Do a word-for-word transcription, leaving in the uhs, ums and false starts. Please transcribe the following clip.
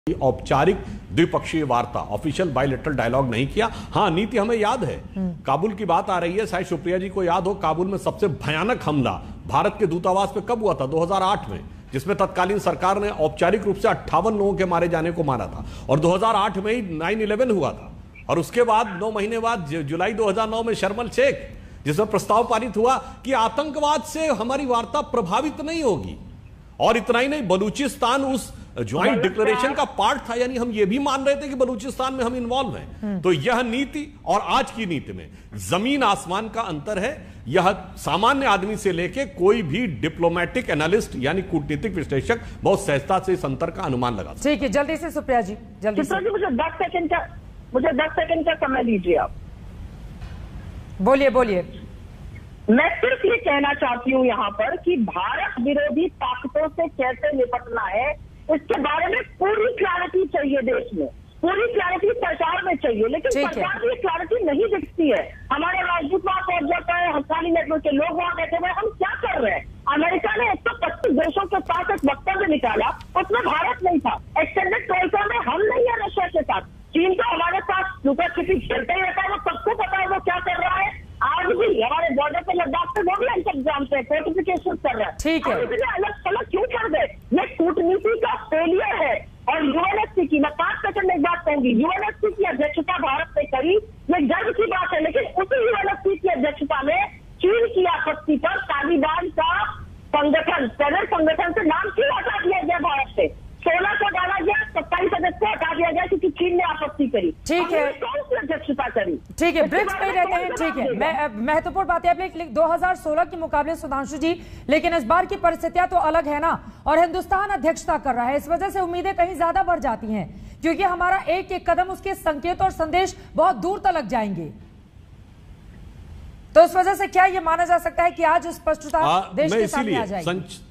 औपचारिक द्विपक्षीय वार्ता, ऑफिशियल बायलैटरल डायलॉग नहीं किया। हाँ, नीति हमें याद है, काबुल की बात आ रही है, शायद सुप्रिया जी को याद हो, काबुल में सबसे भयानक हमला भारत के दूतावास पे कब हुआ था? दो हज़ार आठ में, जिसमें तत्कालीन सरकार ने औपचारिक रूप से अट्ठावन लोगों के मारे जाने को माना था। और दो हज़ार आठ में ही नाइन इलेवन हुआ था। और उसके बाद नौ महीने बाद जुलाई दो हज़ार नौ में शर्म एल शेख, जिसमें प्रस्ताव पारित हुआ कि आतंकवाद से हमारी वार्ता प्रभावित नहीं होगी। और इतना ही नहीं, बलूचिस्तान उस ज्वाइंट डिक्लेरेशन का पार्ट था, यानी हम यह भी मान रहे थे कि बलूचिस्तान में हम इन्वॉल्व हैं। तो यह नीति और आज की नीति में जमीन आसमान का अंतर है। यह सामान्य आदमी से लेके कोई भी डिप्लोमेटिक एनालिस्ट यानी कूटनीतिक विश्लेषक बहुत सहजता से इस अंतर का अनुमान लगा सकता है। ठीक है, जल्दी से सुप्रिया जी, जल्दी से। मुझे दस सेकंड का मुझे दस सेकंड का समय दीजिए आप। बोलिए बोलिए। मैं सिर्फ ये कहना चाहती हूँ यहाँ पर कि भारत विरोधी ताकतों से कैसे निपटना है, इसके बारे में पूरी क्लैरिटी चाहिए देश में, पूरी क्लैरिटी सरकार में चाहिए। लेकिन सरकार की क्लैरिटी नहीं दिखती है। हमारे राजदूत वहां पहुंच जाता है, हकानी नेटवर्क के लोग वहां बैठे हुए, हम क्या कर रहे हैं? अमेरिका ने एक सौ पच्चीस देशों के साथ एक वक्तव्य निकाला, उसमें भारत नहीं था। एक्सटेंडेड ट्रोइका में हम नहीं है रशिया के साथ। चीन तो हमारे साथ लुका छिपी खेलते ही रहता है, वो सबको पता है वो क्या कर रहा है। आज भी हमारे बॉर्डर पे लद्दाख से वो भी एग्जाम से फोर्टिफिकेशन कर रहा है। ठीक है, अलग थलग क्यों कर दे? ये कूटनीति का फेलियर है। और यूएनएससी की, मैं पांच सेकंड में एक बात कहूंगी, यूएनएससी की अध्यक्षता भारत ने करी, ये गर्व की बात है। लेकिन उसी यूएनएससी की अध्यक्षता में चीन की आपत्ति पर तालिबान का संगठन, टेरर संगठन से नाम क्यों हटा दिया गया भारत से? सोलह को डाला गया, सत्ताईस अगस्त को हटा दिया गया क्योंकि चीन ने आपत्ति करी। ठीक है, कौन सी अध्यक्षता करी? ठीक है, ब्रिक्स पे रहते हैं। ठीक है, मैं महत्वपूर्ण बात है आपने दो हज़ार सोलह के मुकाबले सुधांशु जी, लेकिन इस बार की परिस्थितियां तो अलग है ना, और हिंदुस्तान अध्यक्षता कर रहा है। इस वजह से उम्मीदें कहीं ज्यादा बढ़ जाती हैं, क्योंकि हमारा एक एक कदम उसके संकेत और संदेश बहुत दूर तक जाएंगे। तो इस वजह से क्या ये माना जा सकता है कि आज स्पष्टता देश के सामने आ जाएगी?